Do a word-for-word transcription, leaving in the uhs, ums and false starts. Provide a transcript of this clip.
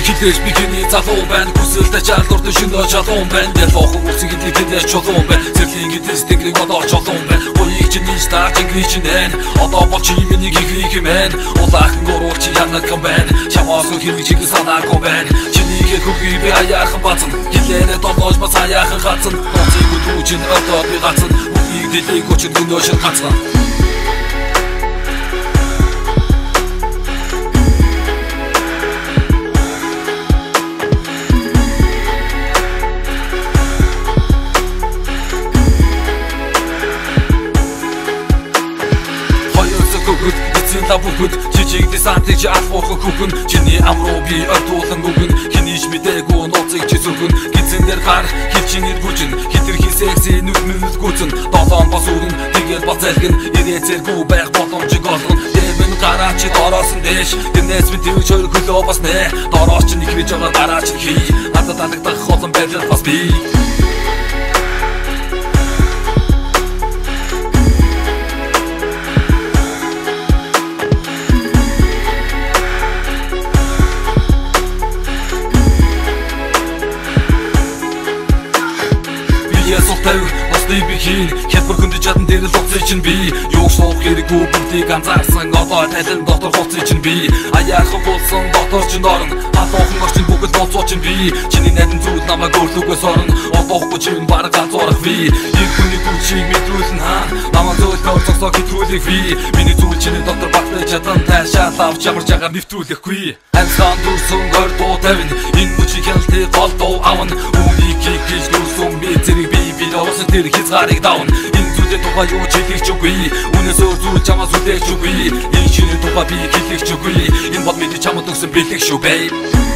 Хилээж бикини залуу байна. Хүсэлтэй чалуурд шинэ чалуун байна. Дэлхохон үсэг гэдэг хилээж чулуун байна. Зэрлийн гэдэс тэнгэрийг одоо чулуун байна. Гоёг чинь нэг стар тэнгэрийг чинь байна. Одоо бол чи миний гихрих юм байна. Улаахан гурвал чи янаг юм байна. Чамаас хэрэг чиг санаагүй байна. Чиний хөрхий би аяахан бацсан. Хилээрээ долоож бас аяахан гацсан. Оцыг үдүүчин одоо би гацсан. Үхийг дэлийг өчн гүнөөшн гацсан. Табухуд жижиг десантыг чи алхуурхан хүүхэн чиний амруу би ортуулан гүгэн хинийч мэдээгүй нууцыг чи зүгэн гизэн дээр гар хилчинэр гүжин хитрхи секси нүд мүд гүцэн долоон бас үрэн тэгээд бац залгэн ирээцэргүй байх боломжиг олгон дэмэн гараа чи дороосон дэш гэнэс би тэр чойр хөлөө бас нэ дорооч чи нэгрэж байгаа гараа чи хий надад алагдах холон байдлаар бас би Осны би хийн хялбар хүнд чадан дээр л уцыг чинь би юуг суух хэрэггүй бүгдийг анзаарсан одоо талын дотор хуцыг чинь би аяархан болсон дотор чинь орон хатуухан орчин бүгд ноцоо чинь би чиний найдан зүйл намайг өөрлөгөөс орон одоохгүй чинь баг ганцаарах би их хүний хүчийг мэдрүүлэн хаа намайг зөвлөөр цогцоо хэтрүүлэх би миний зүйл чиний дотор багтаж чадан таашаал авч ямар жагаар нэвтрүүлэхгүй ансан дурсан гор дуу тавин энэ мөчиг хяналтыг гол дуу аван үнийг хийж дурсан би зэрэг би Оос тэр хязгаарыг давна энэ зүйлээ тухай юу ч хэлэх үгүй үнээс өөр зүйл чамаас үлээх үгүй энэ чиний тухай би хэлэх үгүй энэ бол миний чамд өгсөн бэлэг шүү бэй